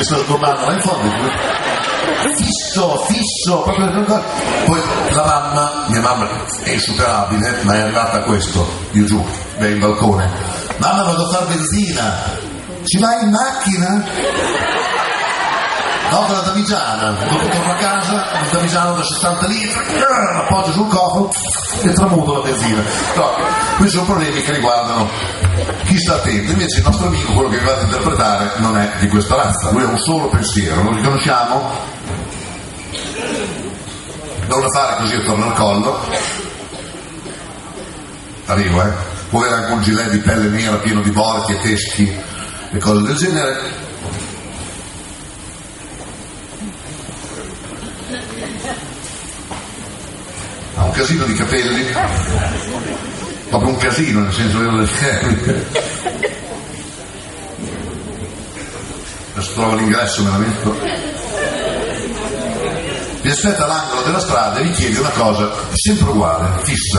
che sto sgommando là in fondo, fisso, proprio. Poi la mamma, mia mamma è insuperabile, ma è arrivata a questo, io giù, in balcone. Mamma, vado a far benzina. Ci vai in macchina? No, con la Davigiana. Dopo torno a casa, la Davigiana da 60 litri, appoggio sul cofano e tramuto la benzina. No, questi sono problemi che riguardano chi sta attento. Invece il nostro amico, quello che vi vado a interpretare, non è di questa razza. Lui ha un solo pensiero, lo riconosciamo? Non lo fare così attorno al collo. Arrivo, può avere anche un gilet di pelle nera pieno di borchi e teschi e cose del genere. Ha un casino di capelli, proprio un casino, nel senso che adesso trovo l'ingresso, me la metto. Vi aspetta all'angolo della strada e vi chiede una cosa sempre uguale, fissa.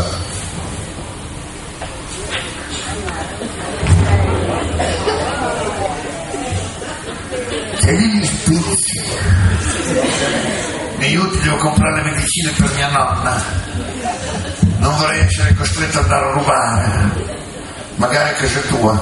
Chiedi gli spizzi. Mi aiuti, devo comprare le medicine per mia nonna. Non vorrei essere costretto ad andare a rubare, magari a casa tua.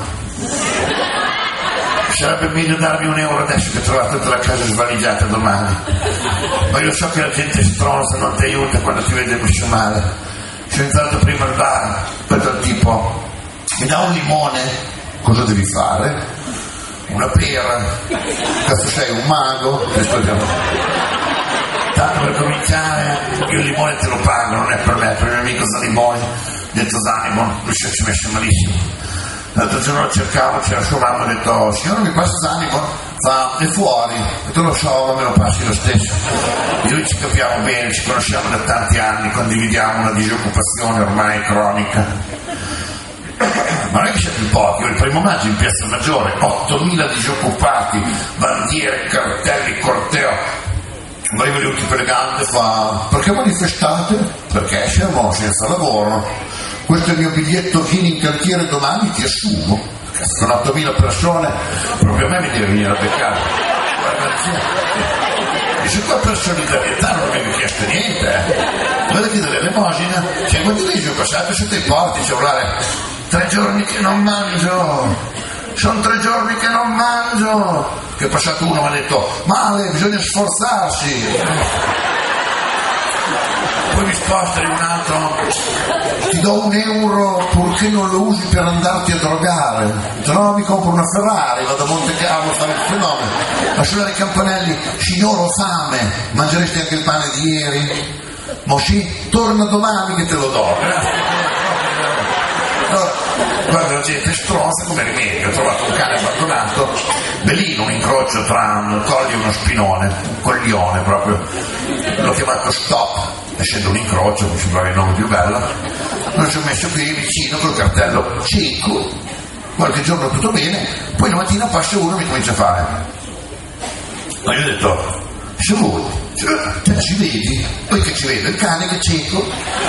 Sarebbe meglio darmi €1 adesso che trovate tutta la casa svaligiata domani. Ma io so che la gente stronza non ti aiuta quando ti vede messo male. Sono entrato prima al bar, questo è il tipo, mi dà un limone, cosa devi fare? Una pera, cazzo sei un mago? Tanto per cominciare, io il limone te lo pago, non è per me, per il mio amico Zanimoni, detto Zanimon, lui si è messo malissimo. L'altro giorno lo cercavo, c'era sua mamma, ha detto, signore mi passa Zanimon? Fa, è fuori, e tu lo so, ma me lo passi lo stesso. Io e lui ci capiamo bene, ci conosciamo da tanti anni, condividiamo una disoccupazione ormai cronica. Ma non è che siamo in pochi, il 1° maggio in Piazza Maggiore, 8.000 disoccupati, bandiere, cartelli, corteo. Arriva lì un tipo elegante, fa, perché manifestate? Perché siamo senza lavoro. Questo è il mio biglietto, vieni in cantiere domani, ti assumo. Con 8.000 persone, proprio a me mi deve venire a beccare. Dice qua per solidarietà non avevi chiesto niente, Guarda che delle elemosina, cioè quanti mesi ho passato sotto i porti, cellulare, 3 giorni che non mangio, sono 3 giorni che non mangio, che è passato uno mi ha detto, male, bisogna sforzarsi. Poi mi sposta di un altro, ti do €1 purché non lo usi per andarti a drogare, se no mi compro una Ferrari, vado a Monte Carlo a fare il fenomeno, a suonare i campanelli, signor ho fame, mangeresti anche il pane di ieri? Ma sì, torna domani che te lo do. Guarda, la gente è stronza come rimedio. Ho trovato un cane abbandonato, bellino, un incrocio tra un coglio e uno spinone, un coglione proprio, l'ho chiamato Stop, essendo un incrocio mi sembrava il nome più bello. Lo sono messo qui vicino col cartello cieco, qualche giorno tutto bene, poi la mattina passa uno e mi comincia a fare, ma io ho detto, se vuoi, te ci vedi? Poi che ci vedo, il cane che è cieco.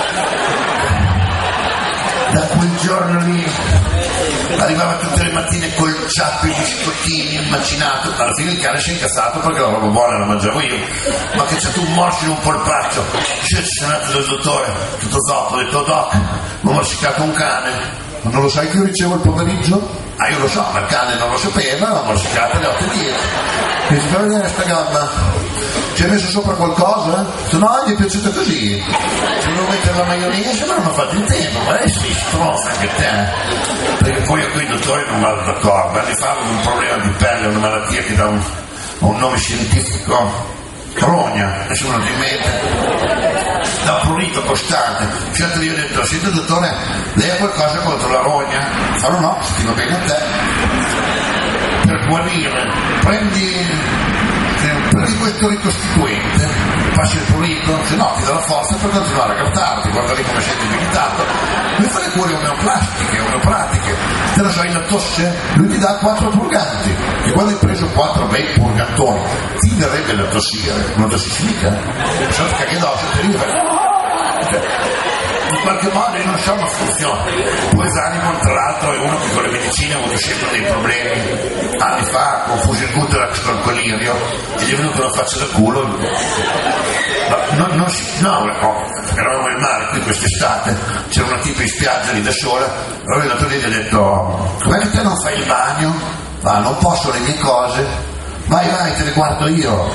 Da quel giorno lì arrivava tutte le mattine col ciappo, i biscottini, il macinato, alla fine il cane si è incazzato perché la roba buona la mangiavo io, ma che c'è tu un morso in un polpaccio, ci sono andato dal dottore, tutto zoppo, ho detto doc, mi ho morsicato un cane, ma non lo sai che io ricevo il pomeriggio? Ah, io lo so, ma il cane non lo sapeva, l'ho morsicata alle 8:10. Mi si fa vedere sta gamba, ci hai messo sopra qualcosa? Se no, gli è piaciuto così, se volevo mettere la maionese ma non mi ha fatto il tempo, ma sì, stronza anche te, perché poi a quei dottori non vado d'accordo, anni fa avevo un problema di pelle, una malattia che dà un nome scientifico, rogna, nessuno di mente, da un prurito costante. Certo, io ho detto, senti dottore, lei ha qualcosa contro la rogna? Farò no, se ti va bene a te, per guarire prendi questo ricostituente, passi il prurito, se no ti dà la forza per continuare a grattarti, guarda lì come sei debilitato. Lui fa le cure omeopatiche, te la sai la tosse, lui ti dà 4 purganti, e quando hai preso 4 bei purgantoni ti verrebbe da tossire, non tossisci mica, se no ti caghi addosso, ti arriva. in qualche modo io non so ma funziona. Poi Zanimon tra l'altro è uno che con le medicine ha avuto sempre dei problemi. Anni fa con Fusilguterax col colirio e gli è venuta una faccia da culo. Ma eravamo al mare qui quest'estate, c'era una tipa in spiaggia lì da sola, allora il dottore gli ha detto: com'è che te non fai il bagno? Ma non posso, le mie cose. Vai, te le guardo io.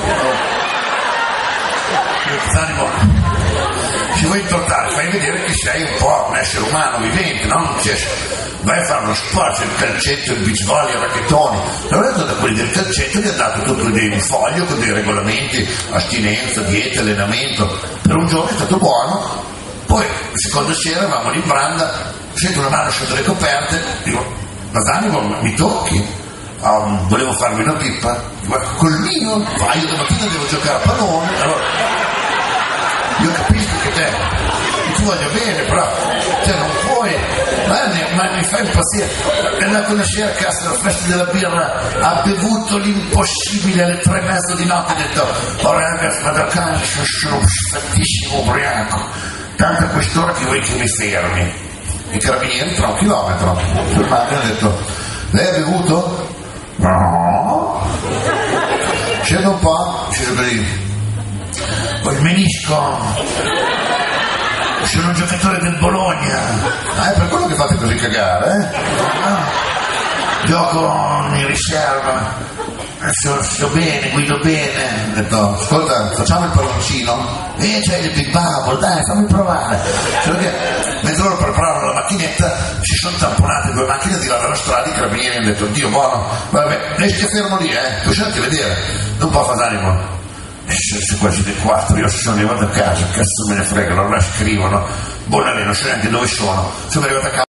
Zanimon, ci vuoi intortare, fai vedere che sei un po' un essere umano vivente, no? Vai a fare uno sport, c'è il calcetto, il beach volley, il racchettone. Allora da quelli del calcetto gli ha dato tutto un foglio con dei regolamenti, astinenza, dieta, allenamento. Per un giorno è stato buono, poi la seconda sera eravamo lì in branda, sento una mano sotto le coperte, dico: ma Zanimon, mi tocchi? Volevo farmi una pippa, ma col mio, vai, io domattina devo giocare a pallone. Allora, io capisco che ti voglio bene, però non puoi, ma mi fai impazzire. È andato una sera a casa alla festa della birra, ha bevuto l'impossibile alle 3:30 di notte, ha detto: oh ragazzi, vado a casa, sono fattissimo ubriaco, tanto a quest'ora che vuoi che mi fermi. I carabinieri tra 1 chilometro fermati, hanno detto: lei ha bevuto? No. Scendo un po', sceso così, ho il menisco, sono un giocatore del Bologna. È per quello che fate così cagare, Gioco in riserva, sto bene, guido bene. Ho detto: ascolta, facciamo il palloncino? C'è il Big Bubble, dai, fammi provare. Solo che mentre loro preparavano la macchinetta si sono tamponate 2 macchine di là dalla strada, i carabinieri hanno detto: Dio buono, vabbè, resti fermo lì, tu scendi a vedere, non può fare Zanimon. Sono quasi le 4, io sono arrivato a casa, cazzo me ne frega, allora scrivono, buonanotte, non so neanche dove sono arrivato a casa.